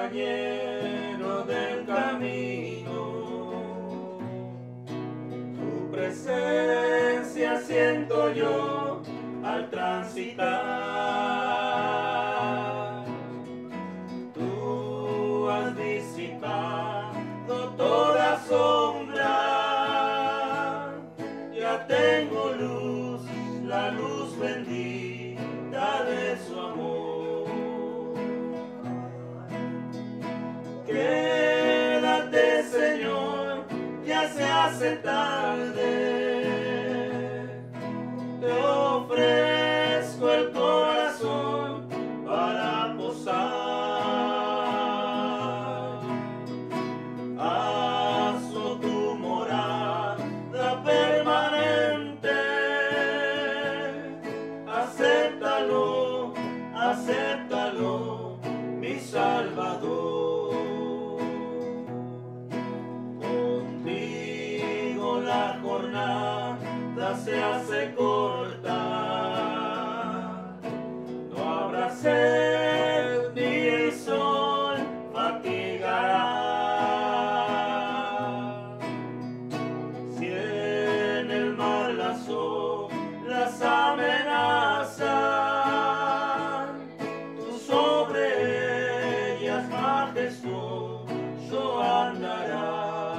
compañero del camino. Tu presencia siento yo al transitar. Tú has disipado toda sombra. Ya tengo luz, la luz bendita de su amor. Quédate, Señor, ya se hace tarde. Te ofrezco el corazón para posar. Hazlo tu morada permanente. Acéptalo, acéptalo, mi Salvador. Contigo la jornada se hace corta. No habrá sed ni el sol fatigará. Si en el mar las olas amenazan, tú sobre ellas majestuoso andarás.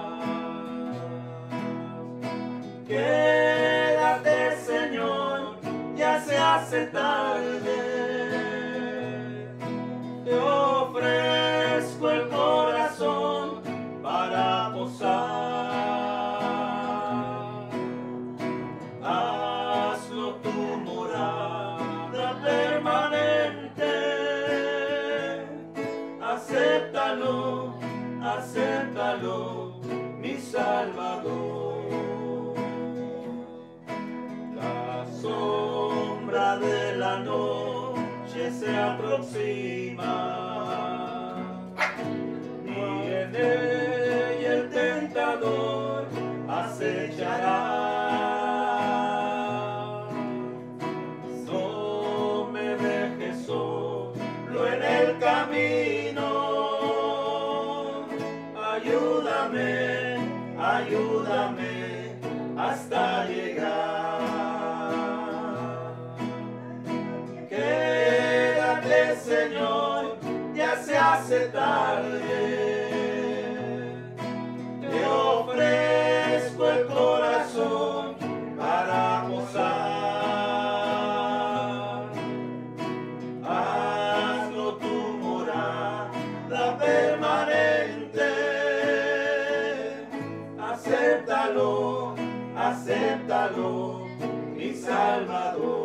Quédate, Señor, ya se hace tarde. Te ofrezco el corazón para posar. Hazlo tu morada permanente. Acéptalo, acéptalo, mi Salvador. La sombra de la noche se aproxima, ni en ella el tentador acechará. No me dejes solo en el camino. Ayúdame, ayúdame hasta llegar. Quédate, Señor, ya se hace tarde. Te ofrezco el corazón para posar. Hazlo tu morada permanente. Acéptalo, acéptalo, mi Salvador.